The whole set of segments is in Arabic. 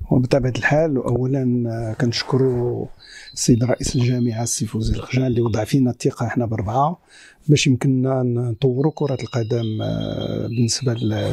وبطبيعة الحال أولا كنشكروا السيد رئيس الجامعة السي فوزي الخجان اللي وضع فينا الثقة احنا بربعة باش يمكننا نطوروا كرة القدم بالنسبة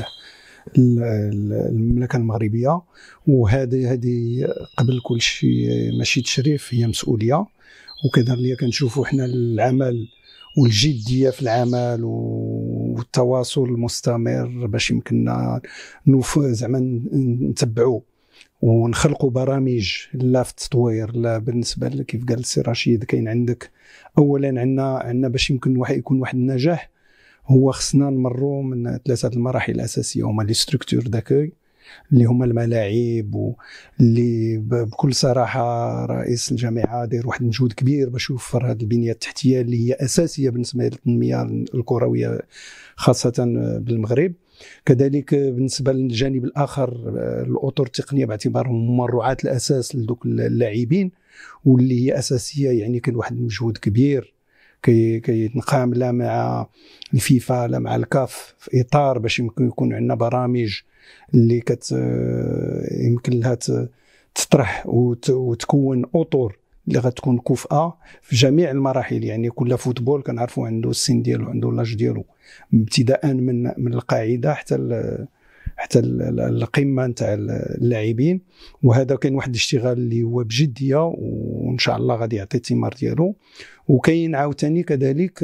للمملكة المغربية. وهذه قبل كل شيء ماشي تشريف، هي مسؤولية. وكذلك كنشوفوا احنا العمل والجدية في العمل والتواصل المستمر باش يمكننا زعما نتبعوا ونخلقوا برامج لا في التطوير لا بالنسبه كيف قال السي رشيد. كاين عندك اولا عندنا باش يمكن يكون واحد النجاح، هو خصنا نمروا من 3 المراحل الاساسيه، هما لي ستركتور داكوي اللي هما الملاعب، واللي بكل صراحه رئيس الجامعه داير واحد المجهود كبير باش يوفر هذه البنيه التحتيه اللي هي اساسيه بالنسبه للتنميه الكرويه خاصه بالمغرب. كذلك بالنسبه للجانب الاخر الاطر التقنيه باعتبارهم هما الرعاة الاساس لدوك اللاعبين واللي هي اساسيه، يعني كاين واحد المجهود كبير كيتنقام لا مع الفيفا لا مع الكاف في اطار باش يمكن يكون عندنا برامج اللي يمكن لها تطرح وتكون اطر اللي غتكون كفءه في جميع المراحل. يعني كل فوتبول كنعرفوا عنده السن ديالو، عنده لاج ديالو، ابتداء من القاعده حتى القمه نتاع اللاعبين. وهذا كاين واحد الاشتغال اللي هو بجديه وان شاء الله غادي يعطي الثمار ديالو. وكاين عاوتاني كذلك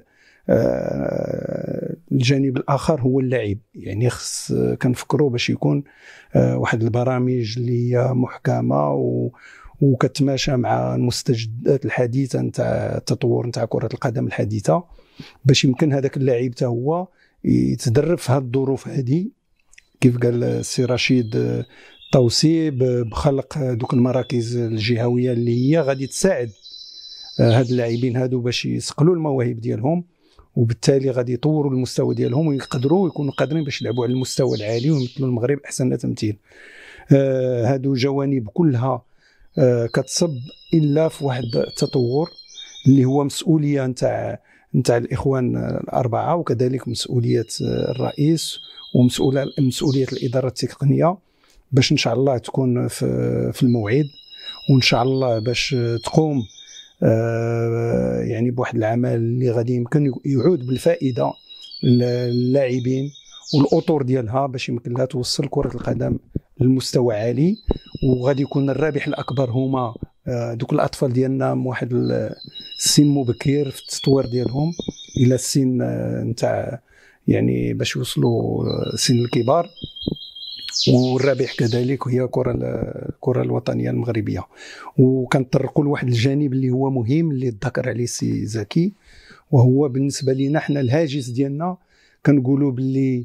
الجانب الاخر هو اللاعب، يعني خص كنفكروا باش يكون واحد البرامج اللي هي محكمه وكتماشى مع المستجدات الحديثه نتاع التطور نتاع كره القدم الحديثه، باش يمكن هذاك اللاعب حتى هو يتدرب في هذه الظروف هذه كيف قال السي رشيد، توصيب بخلق دوك المراكز الجهويه اللي هي غادي تساعد هاد اللاعبين هادو باش يسقلوا المواهب ديالهم، وبالتالي غادي يطوروا المستوى ديالهم ويقدروا يكونوا قادرين باش يلعبوا على المستوى العالي ويمثلوا المغرب احسن تمثيل. هادو جوانب كلها كتصب الا في واحد التطور اللي هو مسؤوليه نتاع الاخوان الاربعه، وكذلك مسؤوليه الرئيس ومسؤوليه الاداره التقنيه باش ان شاء الله تكون في الموعد، وان شاء الله باش تقوم يعني بواحد العمل اللي غادي يمكن يعود بالفائده للاعبين والاطر ديالها باش يمكن لها توصل كره القدم للمستوى عالي. وغادي يكون الرابح الاكبر هما دوك الاطفال ديالنا من واحد السن مبكر في التطوير ديالهم الى السن نتاع يعني باش يوصلوا سن الكبار. والرابح كذلك هي الكره الوطنيه المغربيه. وكنطرقوا لواحد الجانب اللي هو مهم اللي ذكر عليه السي زكي، وهو بالنسبه لنا حنا الهاجس ديالنا كنقولوا باللي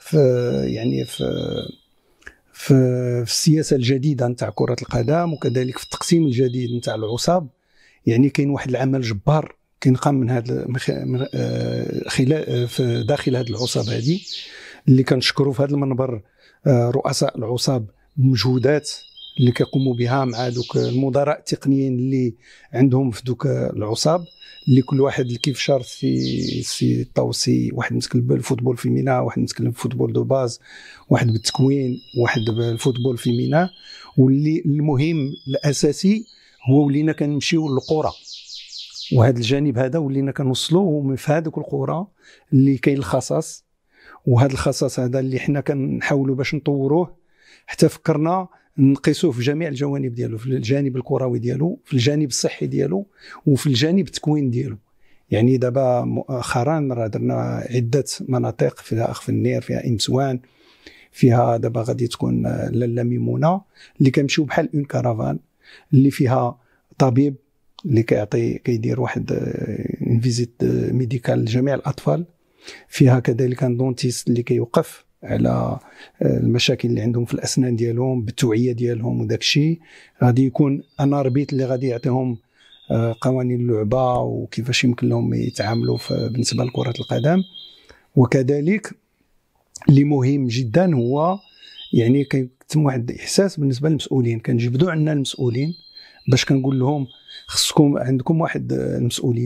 في السياسه الجديده نتاع كره القدم وكذلك في التقسيم الجديد نتاع العصاب، يعني كاين واحد العمل جبار كينقام من هذا خلال في داخل هذه العصاب هذه اللي كنشكروا في هذا المنبر رؤساء العصاب بمجهودات اللي كيقوموا بها مع دوك المدراء التقنيين اللي عندهم في دوك العصاب، اللي كل واحد كيف شرط في التوصي، واحد مسك بالفوتبول في مينا، واحد مسك بالفوتبول دو باز، واحد بالتكوين، واحد بالفوتبول في مينا. واللي المهم الاساسي هو ولينا كنمشيو للقرى، وهذا الجانب هذا ولينا كنوصلوه في هذوك القرى اللي كاين الخصاص. وهذا الخصاص هذا اللي حنا كنحاولوا باش نطوروه حتى فكرنا نقيسوه في جميع الجوانب ديالو، في الجانب الكروي ديالو، في الجانب الصحي ديالو، وفي الجانب التكوين ديالو. يعني دابا مؤخرا راه درنا عده مناطق، فيها اخ النير، فيها امسوان، فيها دابا غادي تكون لاله ميمونه، اللي كنمشيو بحال اون كارافان اللي فيها طبيب اللي كيدير واحد اون فيزيت ميديكال لجميع الاطفال، فيها كذلك ان دونتيست اللي كيوقف على المشاكل اللي عندهم في الاسنان ديالهم بالتوعيه ديالهم. وداك الشيء غادي يكون انا ربيت اللي غادي يعطيهم قوانين اللعبه وكيفاش يمكن لهم يتعاملوا بالنسبه لكره القدم. وكذلك اللي مهم جدا هو يعني كيتم واحد الاحساس بالنسبه للمسؤولين، كنجبدوا عندنا المسؤولين باش كنقول لهم خصكم عندكم واحد المسؤوليه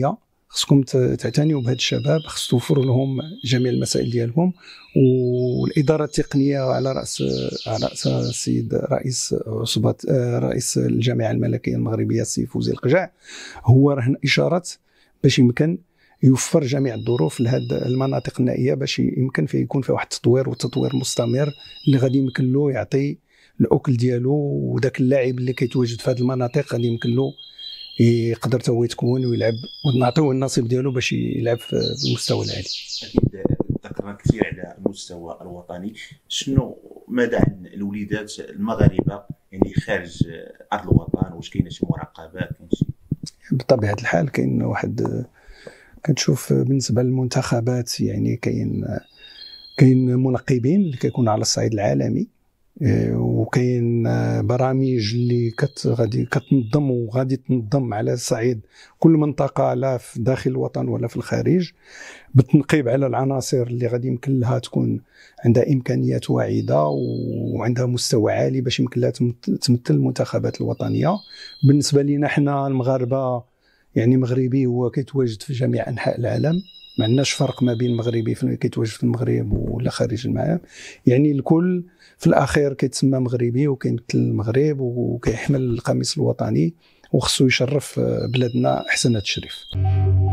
خصكم تعتنيوا بهاد الشباب، خص توفروا لهم جميع المسائل ديالهم. والاداره التقنيه على راس السيد رئيس عصبه رئيس الجامعه الملكيه المغربيه السي فوزي القجع، هو رهن اشارات باش يمكن يوفر جميع الظروف لهاد المناطق النائيه باش يمكن فيه يكون فيه واحد التطوير وتطوير مستمر اللي غادي يمكن له يعطي الاكل ديالو، وداك اللاعب اللي كيتواجد في هذه المناطق غادي يمكن له يقدر هو يتكون ويلعب ونعطيوه النصيب ديالو باش يلعب في المستوى العالي. اكيد ذكرنا كثير على المستوى الوطني، شنو مدى عن الوليدات المغاربه يعني خارج ارض الوطن؟ واش كاينه شي مراقبات؟ كاين شي؟ بطبيعه الحال كاين واحد، كنشوف بالنسبه للمنتخبات يعني كاين منقبين اللي كيكونوا على الصعيد العالمي، وكاين برامج اللي غادي كتنظم وغادي تنظم على صعيد كل منطقه، لا في داخل الوطن ولا في الخارج، بالتنقيب على العناصر اللي غادي يمكن لها تكون عندها امكانيات واعده وعندها مستوى عالي باش يمكن لها تمثل المنتخبات الوطنيه. بالنسبه لنا حنا المغاربه يعني مغربي هو كيتواجد في جميع انحاء العالم، ما عندناش فرق ما بين مغربي كيتواجد في المغرب ولا خارج المغرب، يعني الكل في الاخير كيتسمى مغربي وكيمثل المغرب وكيحمل القميص الوطني وخصو يشرف بلادنا احسن التشريف.